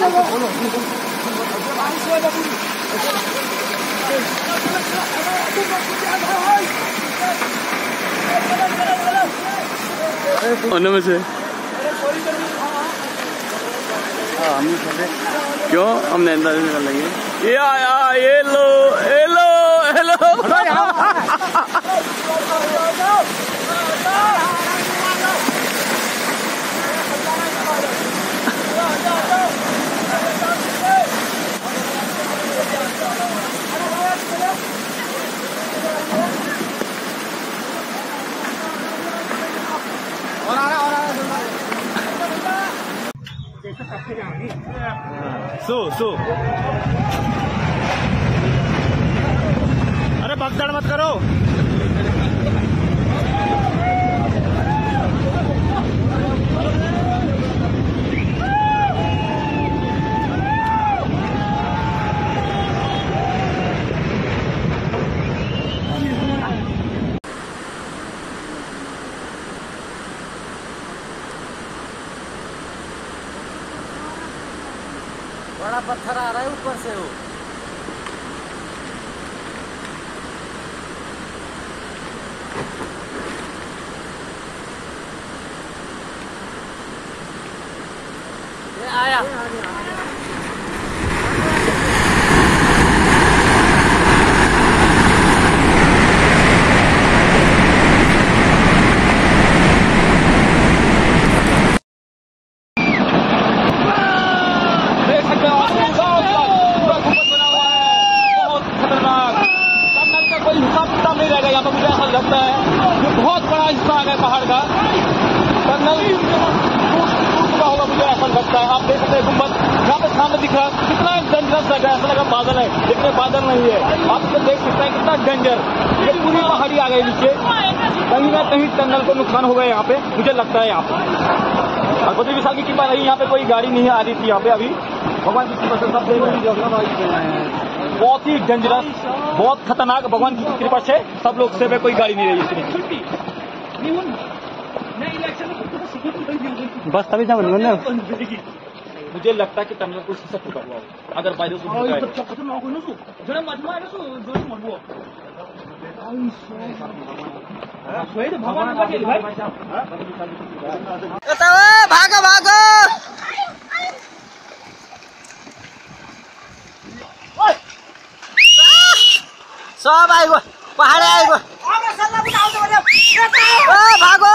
में से क्यों हम नैंदा से निकल लेंगे। ये आया, ये लो, ये लो, ये लो। सो अरे भगदड़ मत करो। बड़ा पत्थर आ रहा है ऊपर से वो। ये आया। नहीं रहेगा यहाँ पर, मुझे ऐसा लगता है ये बहुत बड़ा हिस्सा आ गया पहाड़ का। टनल टूट चुका होगा, मुझे ऐसा लगता है। आप देख सकते हैं गुम्बद यहाँ पे सामने दिख रहा है, कितना डेंजरस लग रहा है। ऐसा लगा बादल है, लेकिन बादल नहीं है। आप देख सकते हैं कितना डेंजर, ये पूरी पहाड़ी आ गई नीचे। कहीं ना कहीं टनल को नुकसान हो गया यहाँ पे, मुझे लगता है। यहाँ पे और बद्री विशाल की कृपा रही, यहाँ पे कोई गाड़ी नहीं आ रही थी यहाँ पे। अभी भगवान की कृपा से सब बहुत ही डेंजरस, बहुत खतरनाक। भगवान की कृपा से सब लोग से कोई गाड़ी नहीं रही इतनी। बस तभी जा मुझे लगता है कि टनल को सब टूटा हुआ अगर बारिश भागो भागो। सब आएगो, पहाड़ आएगो। भागो।